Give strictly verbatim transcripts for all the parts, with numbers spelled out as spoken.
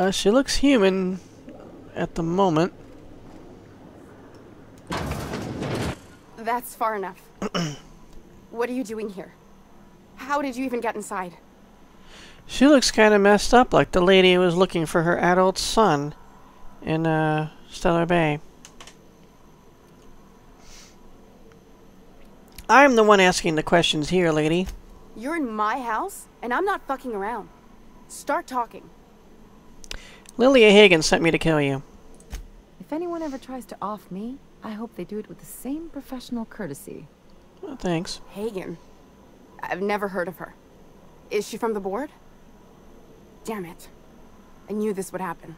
Uh, she looks human at the moment. That's far enough. What are you doing here? How did you even get inside? She looks kind of messed up, like the lady who was looking for her adult son in uh, Stellar Bay. I'm the one asking the questions here, lady. You're in my house, and I'm not fucking around. Start talking. Lilia Hagen sent me to kill you. If anyone ever tries to off me, I hope they do it with the same professional courtesy. Well, thanks. Hagen? I've never heard of her. Is she from the board? Damn it. I knew this would happen.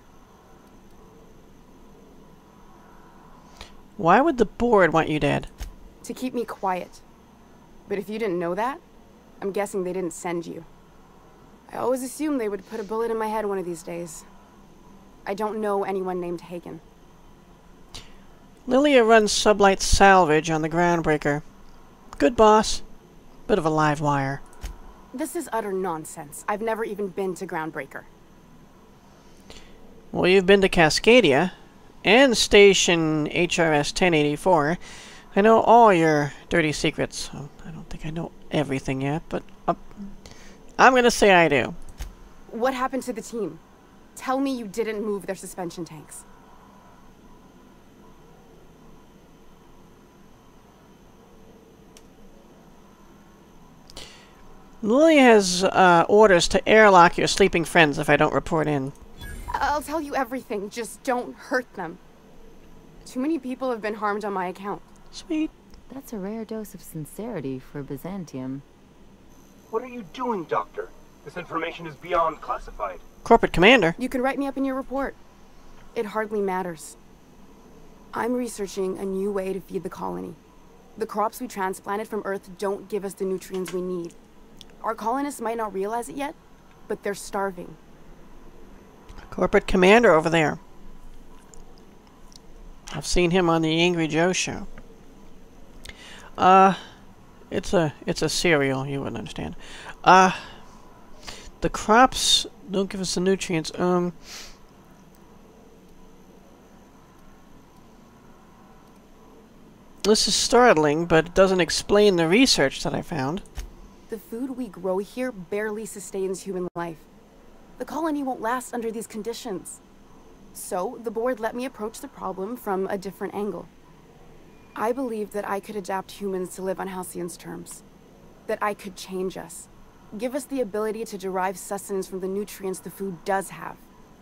Why would the board want you dead? To keep me quiet. But if you didn't know that, I'm guessing they didn't send you. I always assumed they would put a bullet in my head one of these days. I don't know anyone named Hagen. Lilia runs Sublight Salvage on the Groundbreaker. Good boss. Bit of a live wire. This is utter nonsense. I've never even been to Groundbreaker. Well, you've been to Cascadia and Station H R S ten eighty-four. I know all your dirty secrets. Oh, I don't think I know everything yet, but uh, I'm gonna say I do. What happened to the team? Tell me you didn't move their suspension tanks. Lilia has uh, orders to airlock your sleeping friends if I don't report in. I'll tell you everything, just don't hurt them. Too many people have been harmed on my account. Sweet. That's a rare dose of sincerity for Byzantium. What are you doing, Doctor? This information is beyond classified. Corporate Commander. You can write me up in your report. It hardly matters. I'm researching a new way to feed the colony. The crops we transplanted from Earth don't give us the nutrients we need. Our colonists might not realize it yet, but they're starving. Corporate Commander over there. I've seen him on the Angry Joe show. Uh, it's a it's a cereal. You wouldn't understand. Uh, the crops don't give us the nutrients. Um, this is startling, but it doesn't explain the research that I found. The food we grow here barely sustains human life. The colony won't last under these conditions. So, the board let me approach the problem from a different angle. I believed that I could adapt humans to live on Halcyon's terms. That I could change us. Give us the ability to derive sustenance from the nutrients the food does have.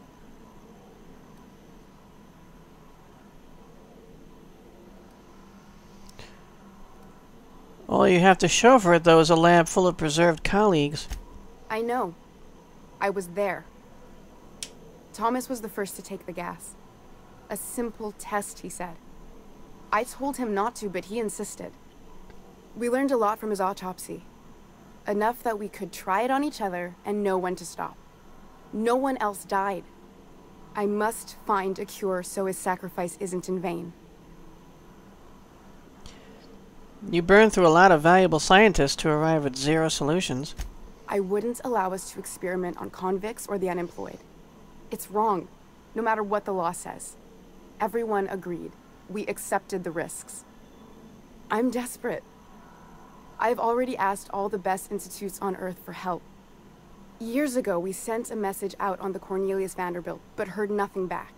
All you have to show for it, though, is a lab full of preserved colleagues. I know. I was there. Thomas was the first to take the gas. A simple test, he said. I told him not to, but he insisted. We learned a lot from his autopsy. Enough that we could try it on each other and know when to stop. No one else died. I must find a cure so his sacrifice isn't in vain. You burned through a lot of valuable scientists to arrive at zero solutions. I wouldn't allow us to experiment on convicts or the unemployed. It's wrong, no matter what the law says. Everyone agreed. We accepted the risks. I'm desperate. I've already asked all the best institutes on Earth for help. Years ago, we sent a message out on the Cornelius Vanderbilt, but heard nothing back.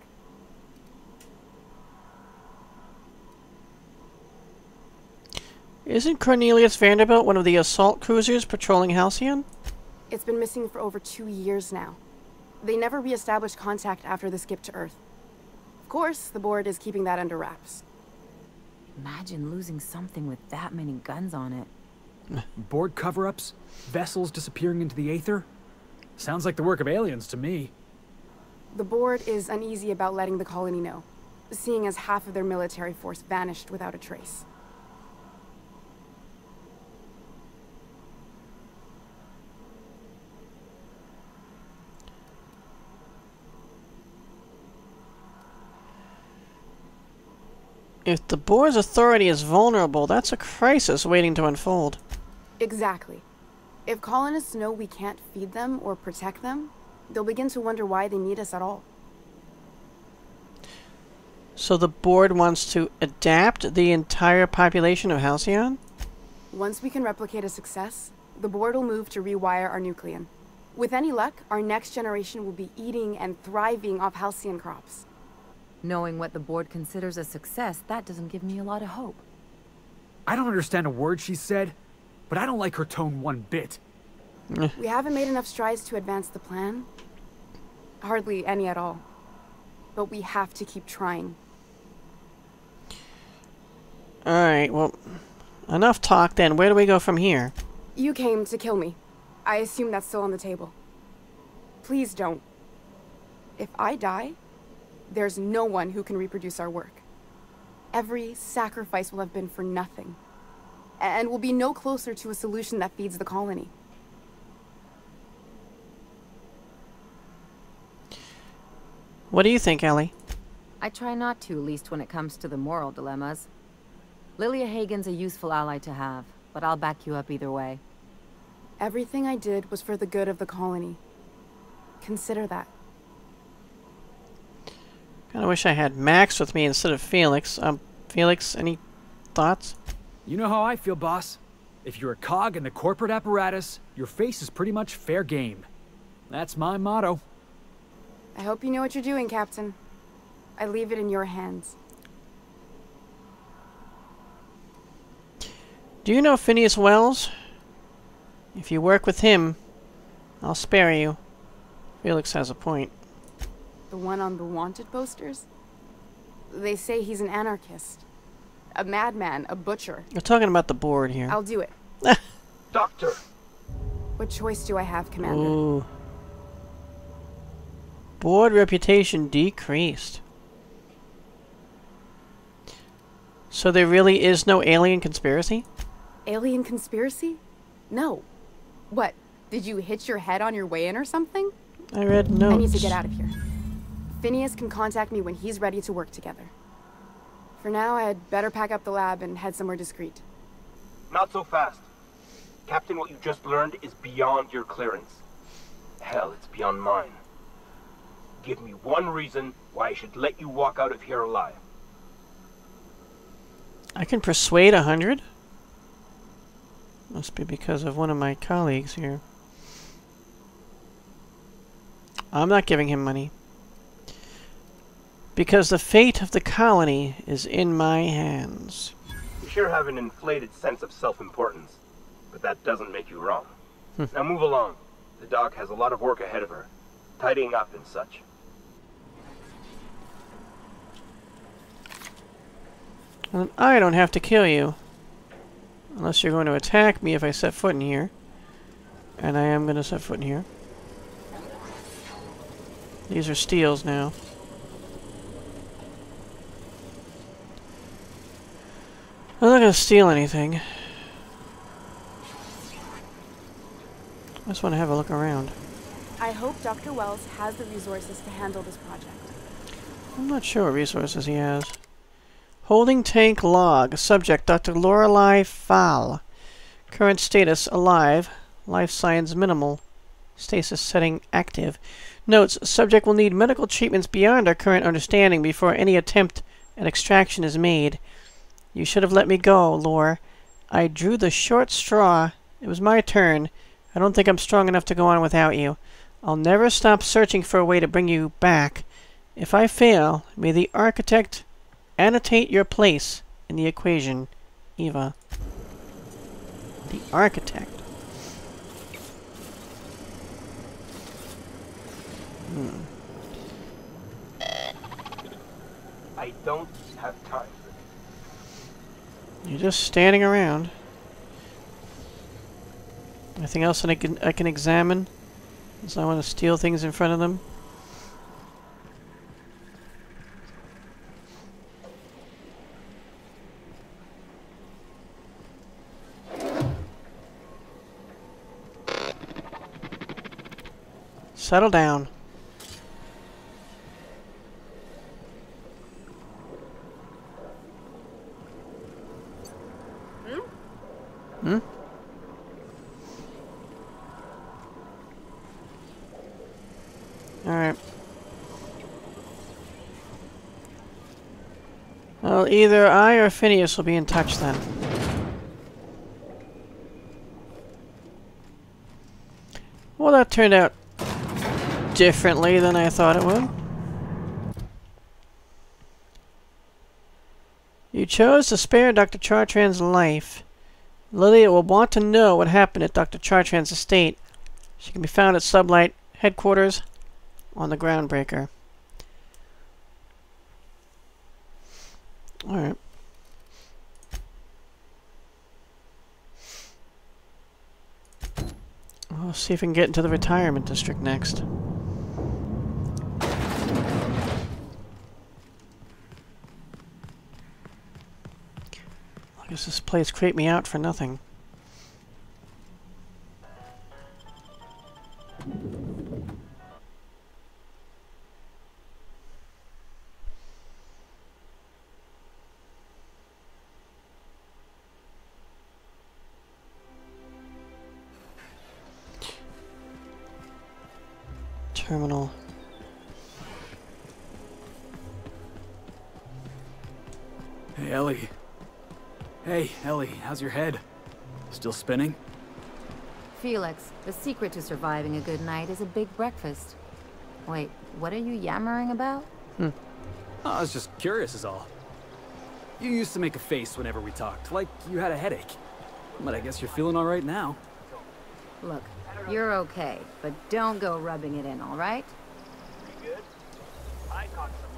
Isn't Cornelius Vanderbilt one of the assault cruisers patrolling Halcyon? It's been missing for over two years now. They never re-established contact after the skip to Earth. Of course, the board is keeping that under wraps. Imagine losing something with that many guns on it. Board cover-ups? Vessels disappearing into the aether? Sounds like the work of aliens to me. The board is uneasy about letting the colony know, seeing as half of their military force vanished without a trace. If the board's authority is vulnerable, that's a crisis waiting to unfold. Exactly. If colonists know we can't feed them or protect them, they'll begin to wonder why they need us at all. So the board wants to adapt the entire population of Halcyon? Once we can replicate a success, the board will move to rewire our nucleon. With any luck, our next generation will be eating and thriving off Halcyon crops. Knowing what the board considers a success, that doesn't give me a lot of hope. I don't understand a word she said, but I don't like her tone one bit. We haven't made enough strides to advance the plan. Hardly any at all. But we have to keep trying. Alright, well, enough talk then. Where do we go from here? You came to kill me. I assume that's still on the table. Please don't. If I die, there's no one who can reproduce our work. Every sacrifice will have been for nothing. And we'll be no closer to a solution that feeds the colony. What do you think, Ellie? I try not to, least when it comes to the moral dilemmas. Lilia Hagen's a useful ally to have, but I'll back you up either way. Everything I did was for the good of the colony. Consider that. Kinda wish I had Max with me instead of Felix. Um, Felix, any thoughts? You know how I feel, boss. If you're a cog in the corporate apparatus, your face is pretty much fair game. That's my motto. I hope you know what you're doing, Captain. I leave it in your hands. Do you know Phineas Wells? If you work with him, I'll spare you. Felix has a point. The one on the wanted posters? They say he's an anarchist. A madman, a butcher. We're talking about the board here. I'll do it. Doctor! What choice do I have, Commander? Ooh. Board reputation decreased. So there really is no alien conspiracy? Alien conspiracy? No. What? Did you hit your head on your way in or something? I read notes. I need to get out of here. Phineas can contact me when he's ready to work together. For now, I'd better pack up the lab and head somewhere discreet. Not so fast. Captain, what you just learned is beyond your clearance. Hell, it's beyond mine. Give me one reason why I should let you walk out of here alive. I can persuade a hundred? Must be because of one of my colleagues here. I'm not giving him money. Because the fate of the colony is in my hands. You sure have an inflated sense of self-importance, but that doesn't make you wrong. Now move along. The doc has a lot of work ahead of her, tidying up and such. And I don't have to kill you. Unless you're going to attack me if I set foot in here. And I am going to set foot in here. These are steals now. I'm not going to steal anything. I just want to have a look around. I hope Doctor Wells has the resources to handle this project. I'm not sure what resources he has. Holding tank log. Subject Doctor Lorelei Fall. Current status alive. Life signs minimal. Stasis setting active. Notes. Subject will need medical treatments beyond our current understanding before any attempt at extraction is made. You should have let me go, Lore. I drew the short straw. It was my turn. I don't think I'm strong enough to go on without you. I'll never stop searching for a way to bring you back. If I fail, may the architect annotate your place in the equation, Eva. The architect. Hmm. I don't have time. You're just standing around. Anything else that I can I can examine? So I want to steal things in front of them. Settle down. Hmm? Hmm? Alright. Well, either I or Phineas will be in touch then. Well, that turned out differently than I thought it would. You chose to spare Doctor Chartrand's life. Lilia will want to know what happened at Doctor Chartrand's estate. She can be found at Sublight headquarters on the Groundbreaker. Alright. We'll see if we can get into the retirement district next. I guess this place creeped me out for nothing. Terminal. Hey, Ellie. Hey, Ellie, how's your head? Still spinning? Felix, the secret to surviving a good night is a big breakfast. Wait, what are you yammering about? Hmm. Oh, I was just curious is all. You used to make a face whenever we talked, like you had a headache. But I guess you're feeling all right now. Look, you're okay, but don't go rubbing it in, all right? You good? I caught someone.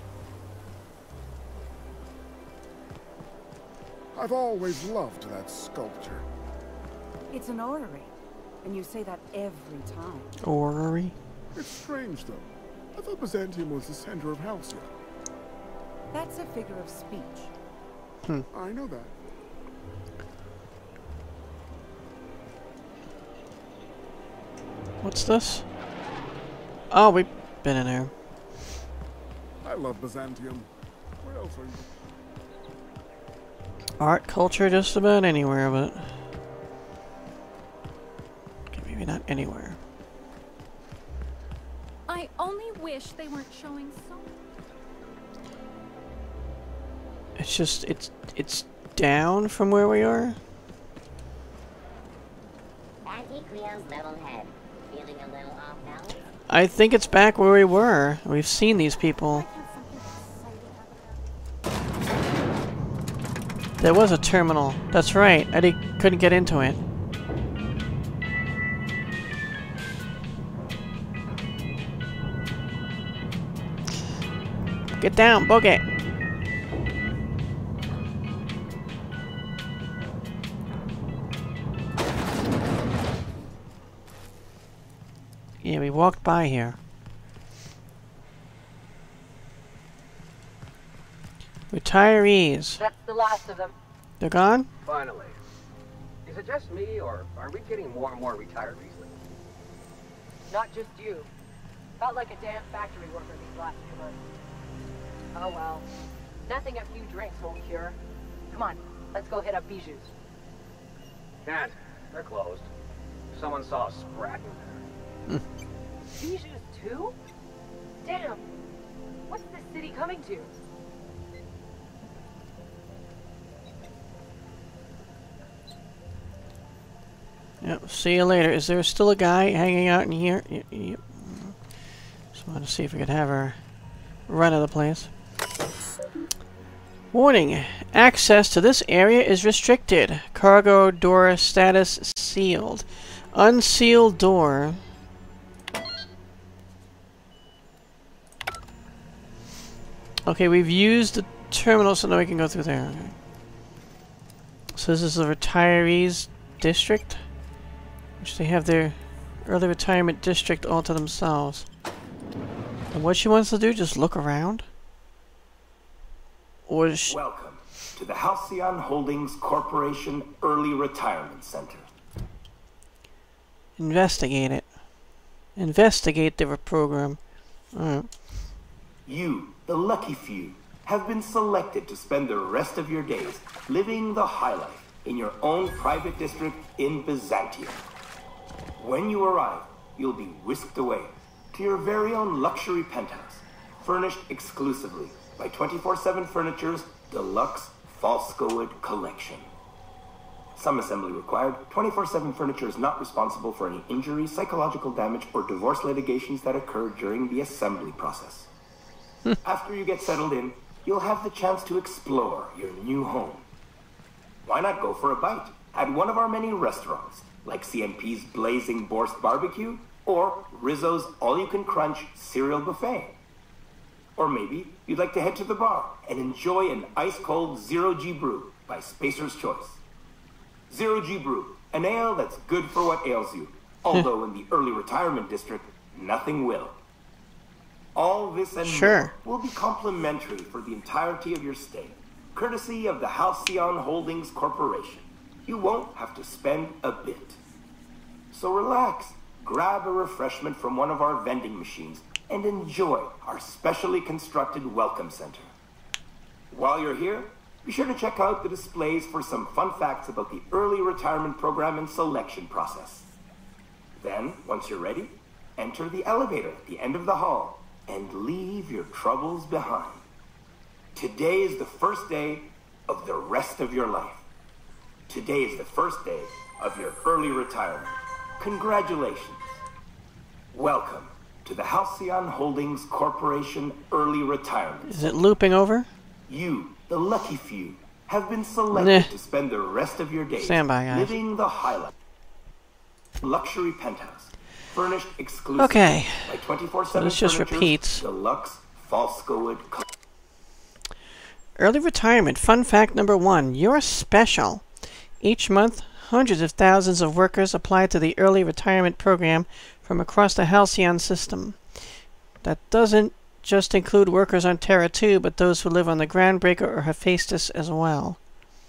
I've always loved that sculpture. It's an orrery, and you say that every time. Orrery? It's strange, though. I thought Byzantium was the center of Halcyon. That's a figure of speech. Hmm. I know that. What's this? Oh, we've been in there. I love Byzantium. Where else are you? Art, culture, just about anywhere, but... Okay, maybe not anywhere. I only wish they weren't showing so... It's just, it's, it's down from where we are? Antiquio's level head. Feeling a little off balance? I think it's back where we were. We've seen these people. There was a terminal. That's right. I di- couldn't get into it. Get down, book it. Yeah, we walked by here. Retirees. That's the last of them. They're gone? Finally. Is it just me, or are we getting more and more retired recently? Not just you. Felt like a damn factory worker these last few months. Oh well. Nothing a few drinks won't cure. Come on, let's go hit up Bijou's. Can't. They're closed. Someone saw a sprat in there. Bijou's too? Damn. What's this city coming to? Yep, see you later. Is there still a guy hanging out in here? Yep. Yep. Just wanted to see if we could have our run of the place. Warning. Access to this area is restricted. Cargo door status sealed. Unsealed door. Okay, we've used the terminal so now we can go through there. Okay. So this is the retirees district, which they have their early retirement district all to themselves. And what she wants to do, just look around? Or is she... Welcome to the Halcyon Holdings Corporation Early Retirement Center. Investigate it. Investigate their program. Alright. You, the lucky few, have been selected to spend the rest of your days living the high life in your own private district in Byzantium. When you arrive, you'll be whisked away to your very own luxury penthouse, furnished exclusively by twenty-four seven Furniture's Deluxe Falscowood Collection. Some assembly required. twenty-four seven Furniture is not responsible for any injury, psychological damage, or divorce litigations that occur during the assembly process. After you get settled in, you'll have the chance to explore your new home. Why not go for a bite at one of our many restaurants, like C N P's Blazing Borscht Barbecue or Rizzo's All-You-Can-Crunch Cereal Buffet? Or maybe you'd like to head to the bar and enjoy an ice-cold Zero G Brew by Spacer's Choice. Zero G Brew, an ale that's good for what ails you, although in the early retirement district, nothing will. All this and Sure. more will be complimentary for the entirety of your stay, courtesy of the Halcyon Holdings Corporation. You won't have to spend a bit. So relax, grab a refreshment from one of our vending machines, and enjoy our specially constructed welcome center. While you're here, be sure to check out the displays for some fun facts about the early retirement program and selection process. Then, once you're ready, enter the elevator at the end of the hall and leave your troubles behind. Today is the first day of the rest of your life. Today is the first day of your early retirement. Congratulations. Welcome to the Halcyon Holdings Corporation Early Retirement. Is it looping over? You, the lucky few, have been selected Nah. to spend the rest of your days Stand by, guys. living the highlight. Luxury penthouse, furnished exclusively Okay. by twenty-four So seven this just Furniture's repeats. Deluxe Falscowood. Early retirement. Fun fact number one. You're special. Each month, hundreds of thousands of workers apply to the early retirement program from across the Halcyon system. That doesn't just include workers on Terra two, but those who live on the Groundbreaker or Hephaestus as well.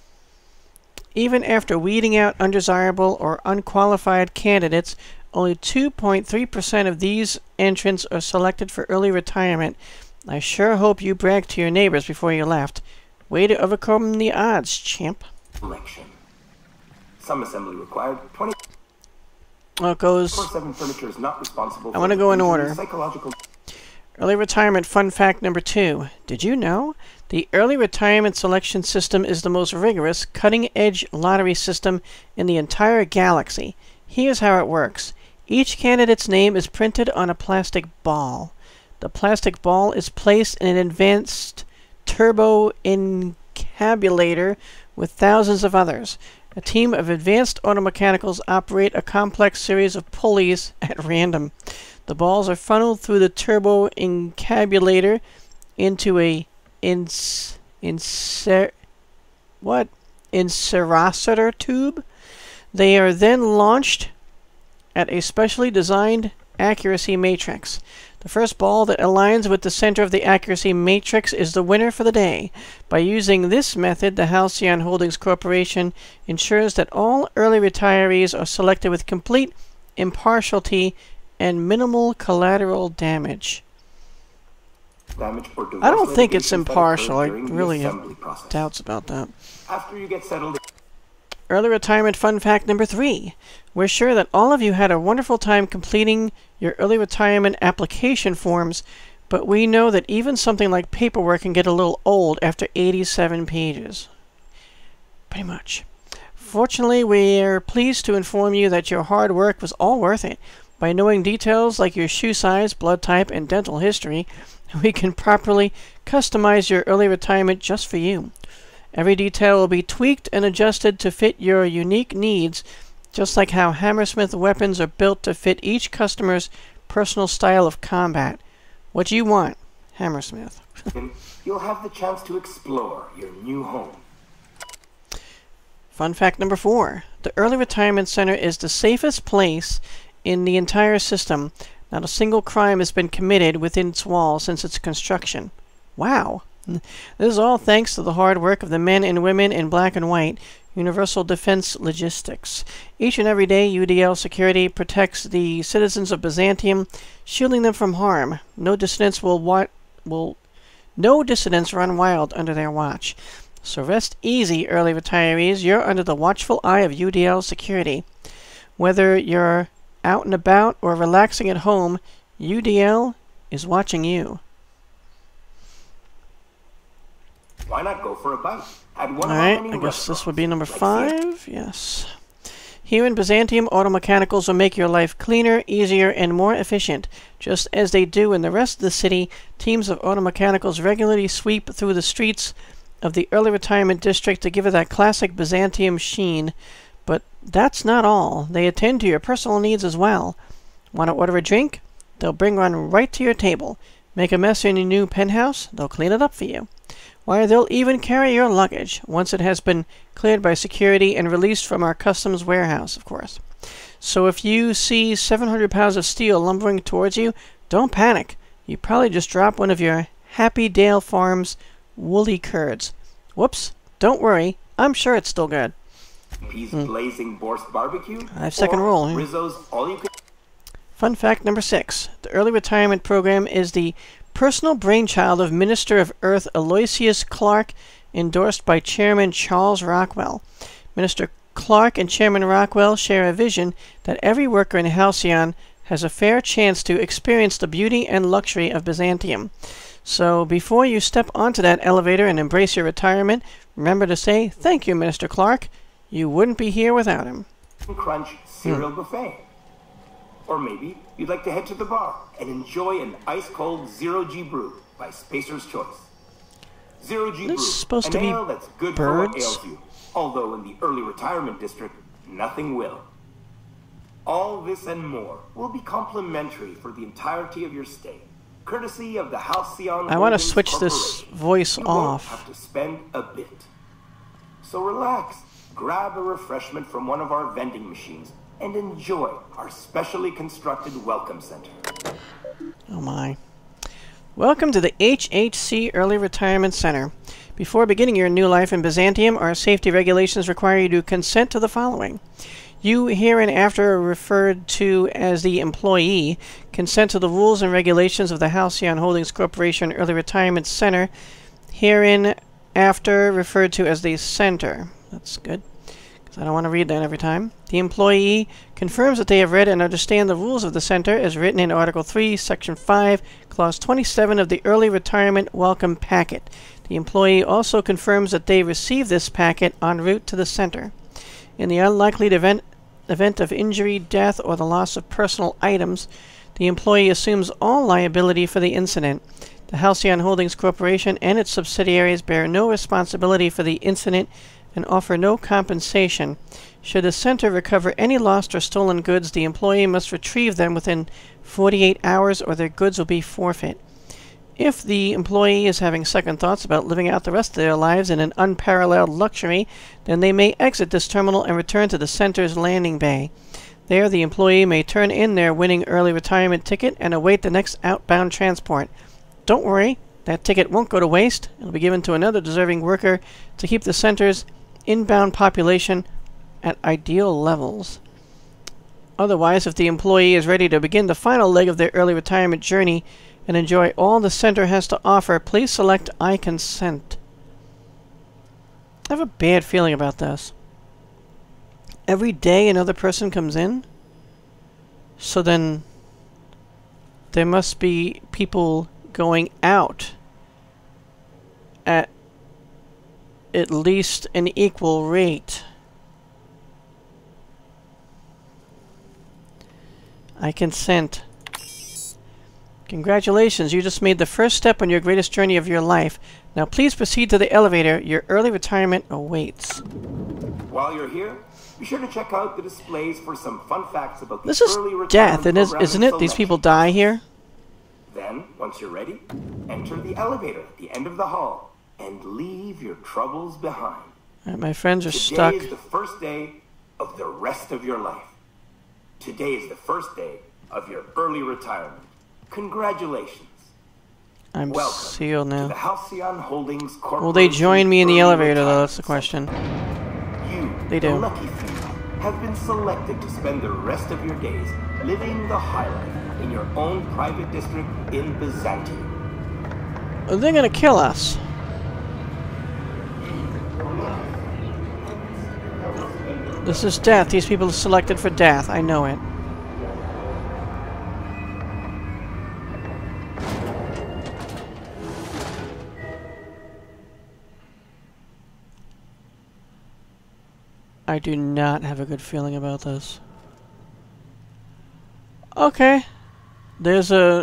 Even after weeding out undesirable or unqualified candidates, only two point three percent of these entrants are selected for early retirement. I sure hope you bragged to your neighbors before you left. Way to overcome the odds, champ. Selection. Some assembly required. twenty-four Well, it goes seven Furniture is not responsible. I wanna go in order. Psychological. early retirement fun fact number two. Did you know? The early retirement selection system is the most rigorous, cutting-edge lottery system in the entire galaxy. Here's how it works. Each candidate's name is printed on a plastic ball. The plastic ball is placed in an advanced turbo encabulator with thousands of others. A team of advanced automechanicals operate a complex series of pulleys at random. The balls are funneled through the turbo encabulator into a ins inser what inserositer tube. They are then launched at a specially designed accuracy matrix. The first ball that aligns with the center of the accuracy matrix is the winner for the day. By using this method, the Halcyon Holdings Corporation ensures that all early retirees are selected with complete impartiality and minimal collateral damage. Damage or divorce I don't think it's litigations that impartial. I occur during the really have assembly process. doubts about that. After you get settled in, Early retirement fun fact number three. We're sure that all of you had a wonderful time completing your early retirement application forms, but we know that even something like paperwork can get a little old after eighty-seven pages. Pretty much. Fortunately, we're pleased to inform you that your hard work was all worth it. By knowing details like your shoe size, blood type, and dental history, we can properly customize your early retirement just for you. Every detail will be tweaked and adjusted to fit your unique needs, just like how Hammersmith weapons are built to fit each customer's personal style of combat. What do you want, Hammersmith? you'll have the chance to explore your new home. Fun fact number four. The Early Retirement Center is the safest place in the entire system. Not a single crime has been committed within its walls since its construction. Wow! This is all thanks to the hard work of the men and women in black and white, Universal Defense Logistics. Each and every day, U D L Security protects the citizens of Byzantium, shielding them from harm. No dissidents will wa will no dissidents run wild under their watch. So rest easy, early retirees. You're under the watchful eye of U D L Security. Whether you're out and about or relaxing at home, U D L is watching you. Why not go for a bite? At one Alright, of our I many guess this would be number like five. Yes. Here in Byzantium, automechanicals will make your life cleaner, easier, and more efficient. Just as they do in the rest of the city, teams of automechanicals regularly sweep through the streets of the early retirement district to give it that classic Byzantium sheen. But that's not all. They attend to your personal needs as well. Want to order a drink? They'll bring one right to your table. Make a mess in your new penthouse? They'll clean it up for you. Why, they'll even carry your luggage, once it has been cleared by security and released from our customs warehouse, of course. So if you see seven hundred pounds of steel lumbering towards you, don't panic. You probably just dropped one of your Happy Dale Farms woolly curds. Whoops, don't worry, I'm sure it's still good. Peas Hmm. blazing Borscht barbecue? I have second roll. Yeah. Rizzo's all you can... Fun fact number six. The early retirement program is the personal brainchild of Minister of Earth Aloysius Clark, endorsed by Chairman Charles Rockwell. Minister Clark and Chairman Rockwell share a vision that every worker in Halcyon has a fair chance to experience the beauty and luxury of Byzantium. So before you step onto that elevator and embrace your retirement, remember to say, "Thank you, Minister Clark. You wouldn't be here without him." Crunch cereal Hmm. buffet. Or maybe you'd like to head to the bar and enjoy an ice-cold Zero-G brew by Spacer's Choice. Zero-G brew, This is supposed an to be ale that's good for what birds. ails you. Although in the early retirement district, nothing will. All this and more will be complimentary for the entirety of your stay, courtesy of the Halcyon. I want to Holdings switch this Corporation. voice You won't off. have to spend a bit. So relax, grab a refreshment from one of our vending machines, and enjoy our specially constructed welcome center. Oh my. Welcome to the H H C Early Retirement Center. Before beginning your new life in Byzantium, our safety regulations require you to consent to the following. You, hereinafter referred to as the employee, consent to the rules and regulations of the Halcyon Holdings Corporation Early Retirement Center, hereinafter referred to as the Center. That's good, because I don't want to read that every time. The employee confirms that they have read and understand the rules of the Center as written in Article three, Section five, Clause twenty-seven of the Early Retirement Welcome Packet. The employee also confirms that they received this packet en route to the Center. In the unlikely event, event of injury, death, or the loss of personal items, the employee assumes all liability for the incident. The Halcyon Holdings Corporation and its subsidiaries bear no responsibility for the incident and offer no compensation. Should the Center recover any lost or stolen goods, the employee must retrieve them within forty-eight hours or their goods will be forfeit. If the employee is having second thoughts about living out the rest of their lives in an unparalleled luxury, then they may exit this terminal and return to the Center's landing bay. There, the employee may turn in their winning early retirement ticket and await the next outbound transport. Don't worry, that ticket won't go to waste. It'll be given to another deserving worker to keep the Center's inbound population at ideal levels. Otherwise, if the employee is ready to begin the final leg of their early retirement journey and enjoy all the Center has to offer, please select I consent. I have a bad feeling about this. Every day another person comes in? So then there must be people going out at at least an equal rate. I consent. Congratulations, you just made the first step on your greatest journey of your life. Now please proceed to the elevator. Your early retirement awaits. While you're here, be sure to check out the displays for some fun facts about the This is early retirement death, and is, program isn't it? and These people selection. die here? Then, once you're ready, enter the elevator at the end of the hall and leave your troubles behind. Alright, my friends are Today stuck. is the first day of the rest of your life. Today is the first day of your early retirement. Congratulations. I'm Welcome sealed to the now. Halcyon Holdings Corporation. Will they join me in the Early elevator, though? Retirement That's the question. You, They do. the lucky few, have been selected to spend the rest of your days living the high life in your own private district in Byzantium. They're gonna kill us. This is death. These people are selected for death. I know it. I do not have a good feeling about this. Okay. There's a...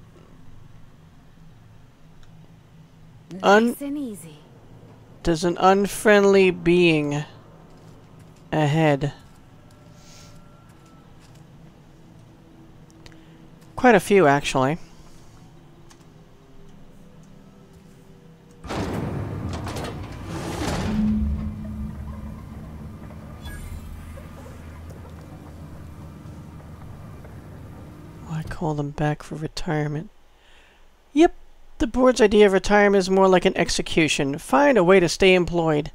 Un Nice and easy. There's an unfriendly being ahead. Quite a few, actually. I call them back for retirement. Yep, the board's idea of retirement is more like an execution. Find a way to stay employed.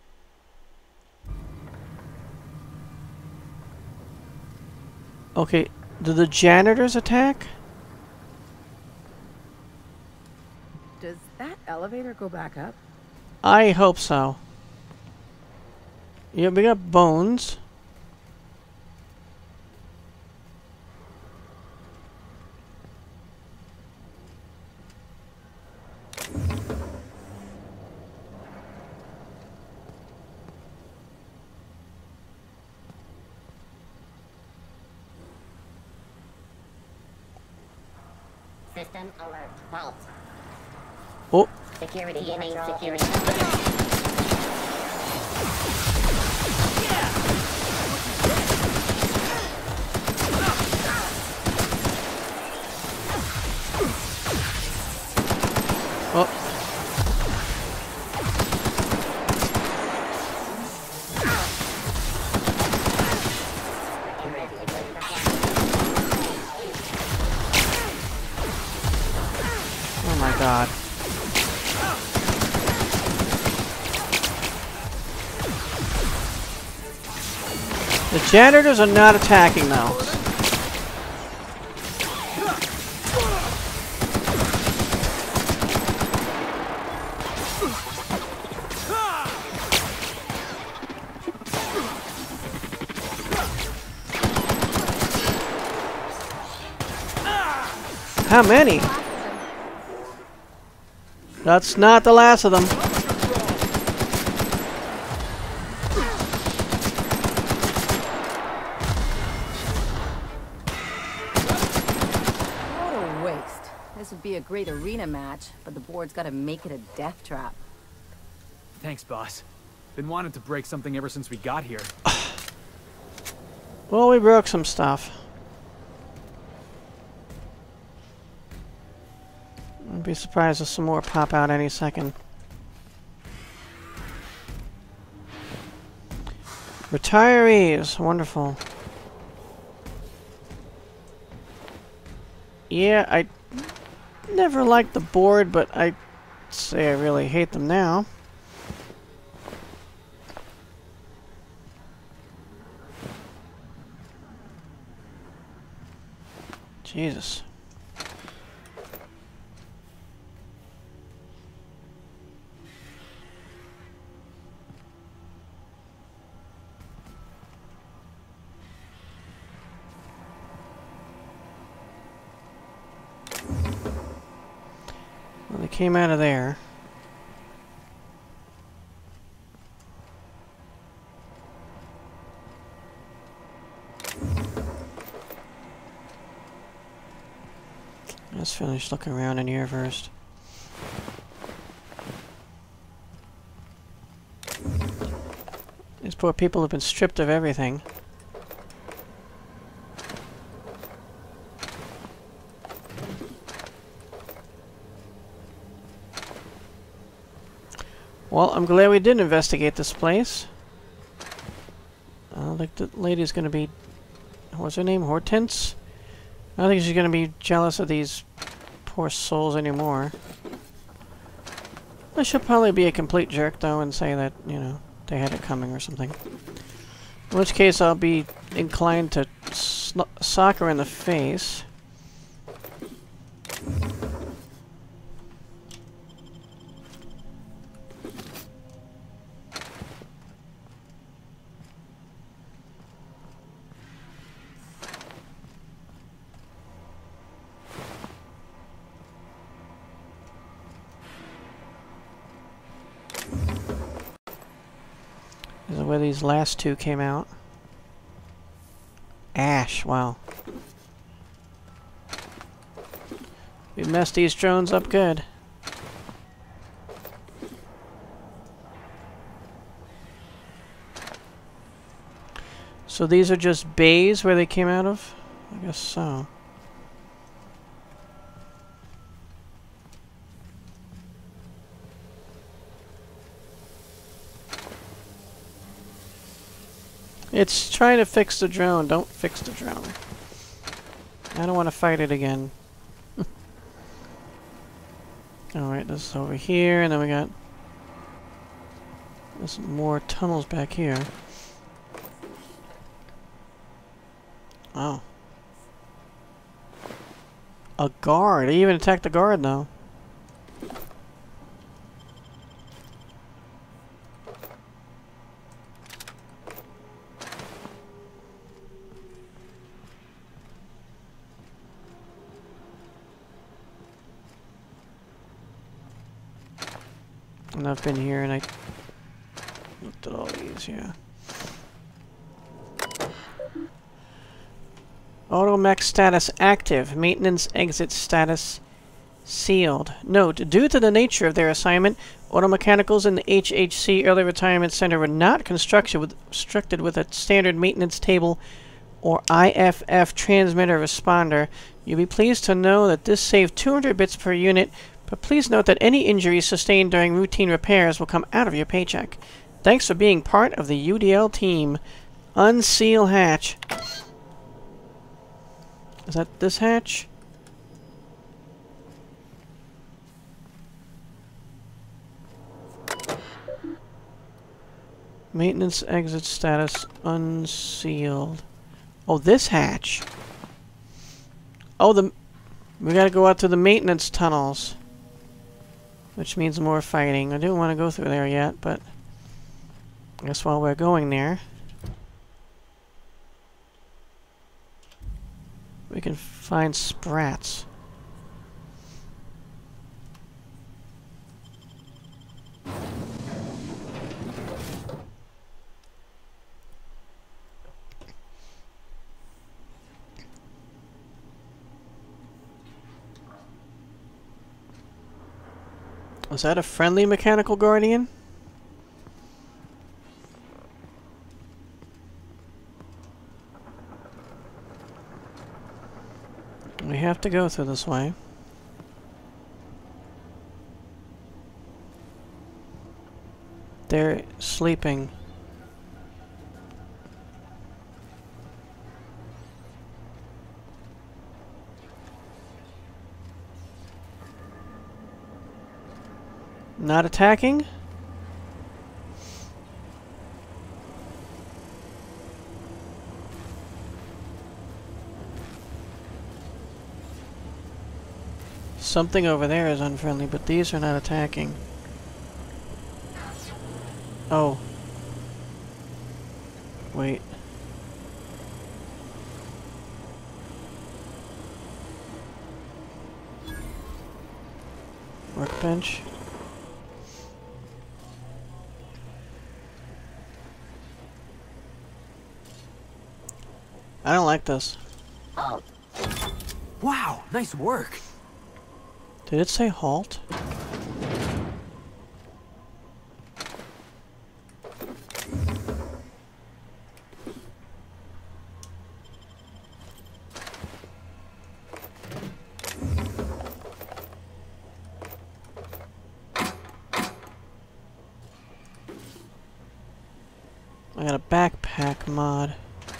Okay, do the janitors attack? Does that elevator go back up? I hope so. Yeah, we got bones. System alert. Halt. Oh. Security beginning security. Oh. Oh my god. The janitors are not attacking those. How many? That's not the last of them. What a waste. This would be a great arena match, but the board's gotta make it a death trap. Thanks, boss. Been wanting to break something ever since we got here. Well, we broke some stuff. I'd be surprised if some more pop out any second. Retirees, wonderful. Yeah, I never liked the board, but I'd say I really hate them now. Jesus. Well, they came out of there. Let's finish looking around in here first. These poor people have been stripped of everything. Well, I'm glad we did investigate this place. I don't think the lady's gonna be... What's her name? Hortense? I don't think she's gonna be jealous of these poor souls anymore. I should probably be a complete jerk, though, and say that, you know, they had it coming or something. In which case, I'll be inclined to sock her in the face. There's a where these last two came out. Ash, wow. We messed these drones up good. So these are just bays where they came out of? I guess so. It's trying to fix the drone. Don't fix the drone. I don't want to fight it again. Alright, this is over here, and then we got... there's more tunnels back here. Oh. A guard. They even attacked the guard, though. And I've been here and I looked at all these, yeah. Automech status active. Maintenance exit status sealed. Note, due to the nature of their assignment, automechanicals in the H H C Early Retirement Center were not constructed with, constructed with a standard maintenance table or I F F transmitter responder. You'll be pleased to know that this saved two hundred bits per unit, but please note that any injuries sustained during routine repairs will come out of your paycheck. Thanks for being part of the U D L team. Unseal hatch. Is that this hatch? Maintenance exit status unsealed. Oh, this hatch. Oh, the... we gotta go out to the maintenance tunnels. Which means more fighting. I didn't want to go through there yet, but... I guess while we're going there... we can find sprats. Was that a friendly mechanical guardian? We have to go through this way. They're sleeping. Not attacking? Something over there is unfriendly, but these are not attacking. Oh. Wait. Workbench. I don't like this. Wow, nice work. Did it say halt? I got a backpack mod.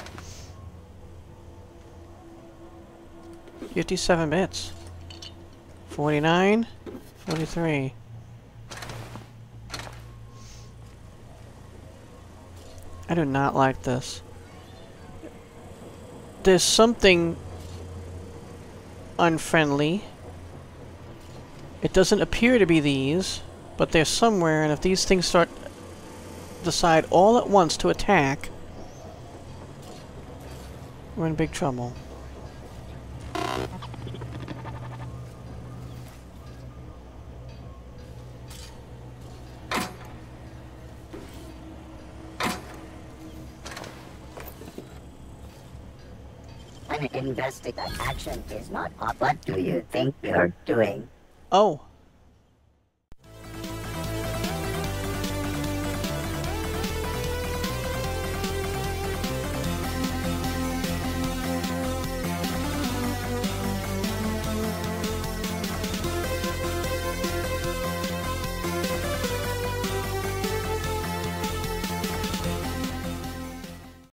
fifty-seven bits. forty-nine, forty-three. I do not like this. There's something unfriendly. It doesn't appear to be these, but they're somewhere, and if these things start decide all at once to attack, we're in big trouble. an investigation is not. What do you think you're doing? Oh.